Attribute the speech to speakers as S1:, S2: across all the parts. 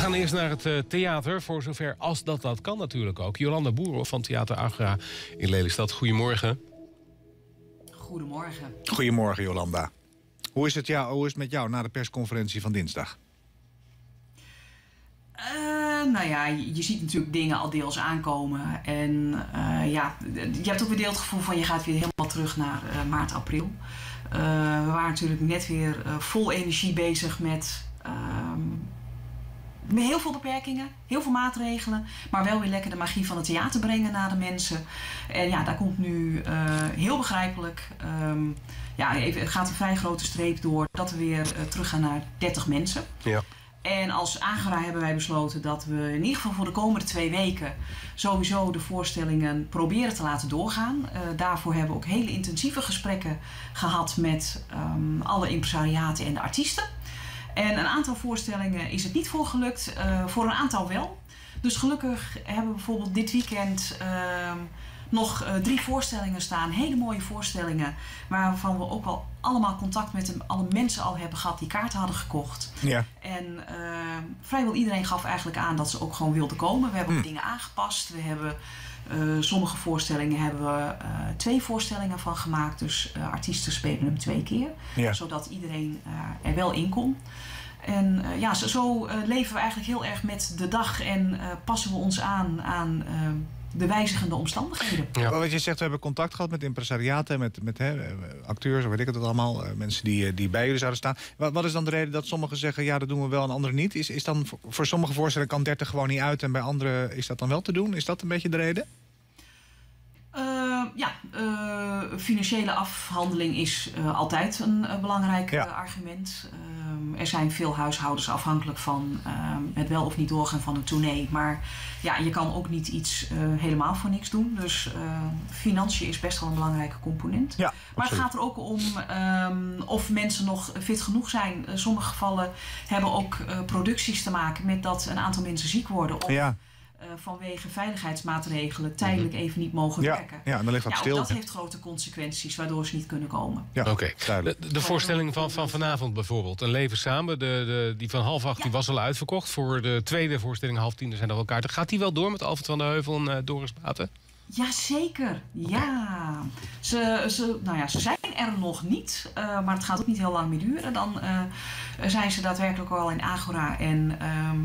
S1: gaan eerst naar het theater, voor zover als dat kan natuurlijk ook. Jolanda Boerhoff van Theater Agora in Lelystad. Goedemorgen.
S2: Goedemorgen.
S3: Goedemorgen, Jolanda. Hoe is het met jou na de persconferentie van dinsdag?
S2: Je ziet natuurlijk dingen al deels aankomen. En je hebt ook weer deel het gevoel van je gaat weer helemaal terug naar maart, april. We waren natuurlijk net weer vol energie bezig met heel veel beperkingen, heel veel maatregelen. Maar wel weer lekker de magie van het theater brengen naar de mensen. En ja, daar komt nu heel begrijpelijk... het gaat een vrij grote streep door dat we weer terug gaan naar 30 mensen.
S1: Ja.
S2: En als Agora hebben wij besloten dat we in ieder geval voor de komende 2 weken sowieso de voorstellingen proberen te laten doorgaan. Daarvoor hebben we ook hele intensieve gesprekken gehad met alle impresariaten en de artiesten. En een aantal voorstellingen is het niet voor gelukt, voor een aantal wel. Dus gelukkig hebben we bijvoorbeeld dit weekend nog 3 voorstellingen staan. Hele mooie voorstellingen. Waarvan we ook wel allemaal contact met alle mensen al hebben gehad die kaarten hadden gekocht. Ja. En vrijwel iedereen gaf eigenlijk aan dat ze ook gewoon wilden komen. We hebben dingen aangepast. We hebben sommige voorstellingen hebben we 2 voorstellingen van gemaakt. Dus artiesten spelen hem 2 keer. Ja. Zodat iedereen er wel in kon. En zo leven we eigenlijk heel erg met de dag en passen we ons aan de wijzigende omstandigheden.
S3: Ja. Wat je zegt, we hebben contact gehad met impresariaten, met acteurs, of weet ik het allemaal, mensen die bij jullie zouden staan. Wat is dan de reden dat sommigen zeggen, ja, dat doen we wel en anderen niet? Is dan voor sommige voorstellingen kan 30 gewoon niet uit en bij anderen is dat dan wel te doen? Is dat een beetje de reden?
S2: Financiële afhandeling is altijd een belangrijk argument. Er zijn veel huishoudens afhankelijk van het wel of niet doorgaan van een tournee. Maar ja, je kan ook niet iets helemaal voor niks doen. Dus financiën is best wel een belangrijke component. Ja, maar het gaat er ook om of mensen nog fit genoeg zijn. Sommige gevallen hebben ook producties te maken met dat een aantal mensen ziek worden. Of vanwege veiligheidsmaatregelen tijdelijk even niet mogen werken. Ja, en dan ligt dat stil. Dat heeft grote consequenties waardoor ze niet kunnen komen.
S1: Ja, oké. De voorstelling van vanavond bijvoorbeeld, Een leven samen, die van 7:30 die was al uitverkocht. Voor de tweede voorstelling 9:30 zijn er al kaarten. Gaat die wel door met Alfred van der Heuvel en Doris Baten?
S2: Jazeker, ja. Ze zijn er nog niet, maar het gaat ook niet heel lang meer duren. Dan zijn ze daadwerkelijk al in Agora. En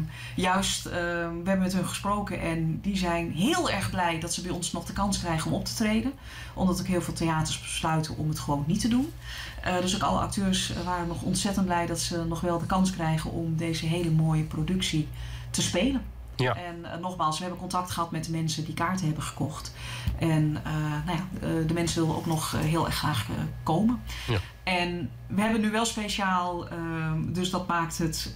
S2: we hebben met hun gesproken en die zijn heel erg blij dat ze bij ons nog de kans krijgen om op te treden. Omdat ook heel veel theaters besluiten om het gewoon niet te doen. Dus ook alle acteurs waren nog ontzettend blij dat ze nog wel de kans krijgen om deze hele mooie productie te spelen. Ja. En nogmaals, we hebben contact gehad met de mensen die kaarten hebben gekocht. En de mensen willen ook nog heel erg graag komen. Ja. En we hebben nu wel speciaal, dus dat maakt het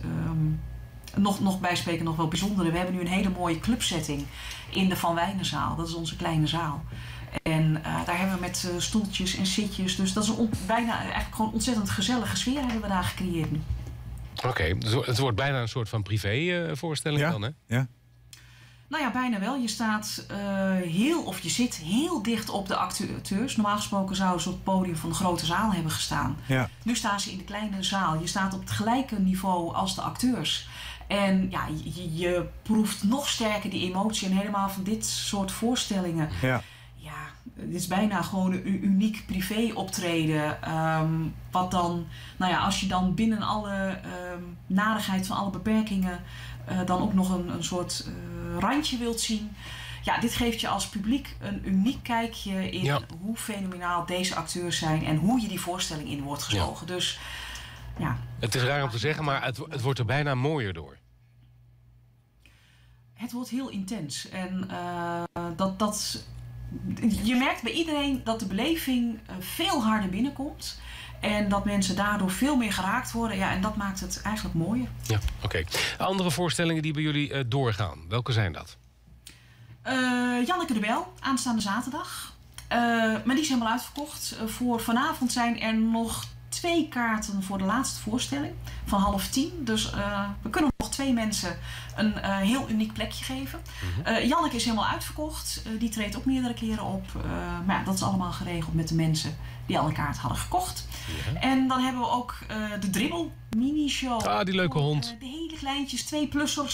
S2: nog bijspreken nog wel bijzonder. We hebben nu een hele mooie clubsetting in de Van Wijnenzaal. Dat is onze kleine zaal. En daar hebben we met stoeltjes en zitjes. Dus dat is eigenlijk gewoon ontzettend gezellige sfeer hebben we daar gecreëerd nu.
S1: Oké, het wordt bijna een soort van privé-voorstelling dan, hè? Ja.
S2: Nou ja, bijna wel. Je staat je zit heel dicht op de acteurs. Normaal gesproken zouden ze op het podium van de grote zaal hebben gestaan. Ja. Nu staan ze in de kleine zaal. Je staat op het gelijke niveau als de acteurs. En ja, je proeft nog sterker die emotie. En helemaal van dit soort voorstellingen. Ja. Ja, dit is bijna gewoon een uniek privé optreden. Wat dan, als je dan binnen alle narigheid van alle beperkingen dan ook nog een soort randje wilt zien. Ja, dit geeft je als publiek een uniek kijkje in hoe fenomenaal deze acteurs zijn en hoe je die voorstelling in wordt gezogen. Ja. Dus ja.
S1: Het is raar om te zeggen, maar het wordt er bijna mooier door.
S2: Het wordt heel intens. En je merkt bij iedereen dat de beleving veel harder binnenkomt. En dat mensen daardoor veel meer geraakt worden. Ja, en dat maakt het eigenlijk mooier. Ja,
S1: oké. Andere voorstellingen die bij jullie doorgaan. Welke zijn dat?
S2: Janneke de Bel, aanstaande zaterdag. Maar die is helemaal uitverkocht. Voor vanavond zijn er nog 2 kaarten voor de laatste voorstelling. Van 9:30. Dus we kunnen nog 2 mensen een heel uniek plekje geven. Janneke is helemaal uitverkocht. Die treedt ook meerdere keren op. Maar dat is allemaal geregeld met de mensen die al een kaart hadden gekocht. Ja. En dan hebben we ook de Dribbel mini-show.
S1: Ah, die leuke hond.
S2: De hele kleintjes, 2-plussers.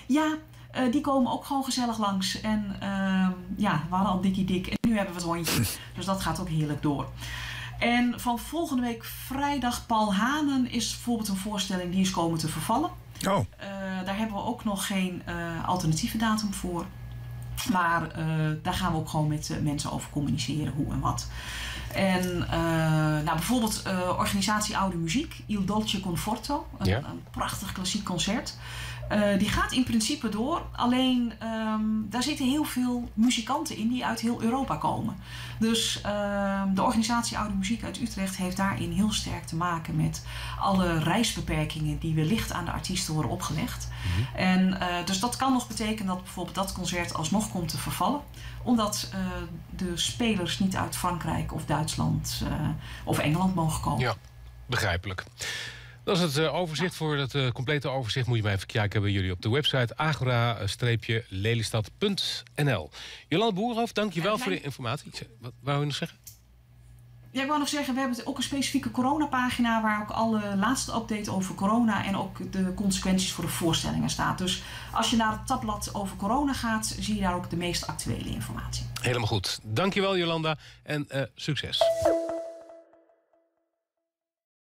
S2: Ja, die komen ook gewoon gezellig langs. En we hadden al Dikkie Dik en nu hebben we het hondje. Dus dat gaat ook heerlijk door. En van volgende week vrijdag, Paul Hanen is bijvoorbeeld een voorstelling die is komen te vervallen.
S3: Oh.
S2: Daar hebben we ook nog geen alternatieve datum voor. Maar daar gaan we ook gewoon met mensen over communiceren, hoe en wat. En bijvoorbeeld organisatie Oude Muziek, Il Dolce Conforto, een prachtig klassiek concert. Die gaat in principe door, alleen daar zitten heel veel muzikanten in die uit heel Europa komen. Dus de organisatie Oude Muziek uit Utrecht heeft daarin heel sterk te maken met alle reisbeperkingen die wellicht aan de artiesten worden opgelegd. Mm-hmm. En dus dat kan nog betekenen dat bijvoorbeeld dat concert alsnog komt te vervallen. Omdat de spelers niet uit Frankrijk of Duitsland of Engeland mogen komen.
S1: Ja, begrijpelijk. Dat is het overzicht. Voor het complete overzicht moet je maar even kijken bij jullie op de website agora-lelystad.nl. Jolanda Boerhoff, dank je wel voor de informatie. Wat wou je nog zeggen?
S2: Ja, ik wou nog zeggen, we hebben ook een specifieke coronapagina waar ook alle laatste update over corona en ook de consequenties voor de voorstellingen staat. Dus als je naar het tabblad over corona gaat, zie je daar ook de meest actuele informatie.
S1: Helemaal goed. Dank je wel, Jolanda, en succes.